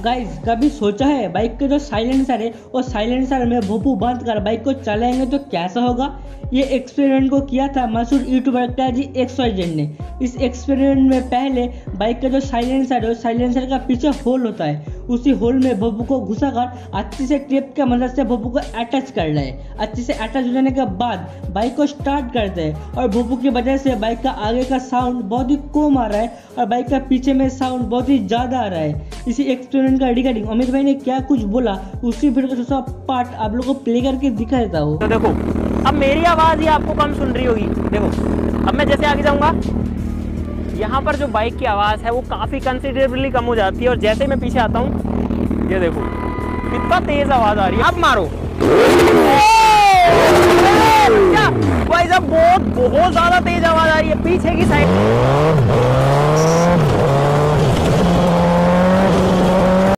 Guys कभी सोचा है बाइक के जो साइलेंसर है वो साइलेंसर में भोपू बंद कर बाइक को चलाएंगे तो कैसा होगा। ये एक्सपेरिमेंट को किया था मशहूर यूट्यूबर जी XYZ ने। इस एक्सपेरिमेंट में पहले बाइक का जो साइलेंसर है उस साइलेंसर का पीछे होल होता है, उसी होल में भोपू को घुसाकर अच्छे से टेप की मदद से भोपू को अटैच कर ले। अच्छे से अटैच हो जाने के बाद बाइक को स्टार्ट करते हैं और भोपू की वजह से बाइक का आगे का साउंड बहुत ही कम आ रहा है और बाइक का पीछे में साउंड बहुत ही ज़्यादा आ रहा है। इसी एक्सपेरिमेंट का रिगार्डिंग अमित भाई ने क्या कुछ बोला उसी वीडियो का दूसरा पार्ट आप लोगों को प्ले करके दिखा देता हूँ। तो देखो अब मेरी आवाज़ ही आपको कम सुन रही होगी। देखो अब मैं जैसे आगे जाऊंगा यहाँ पर जो बाइक की आवाज़ है वो काफ़ी कंसिडरेबली कम हो जाती है और जैसे मैं पीछे आता हूँ ये देखो कितना तेज आवाज़ आ रही है। अब मारो भाई साहब बहुत ज़्यादा तेज आवाज़ आ रही है पीछे की साइड।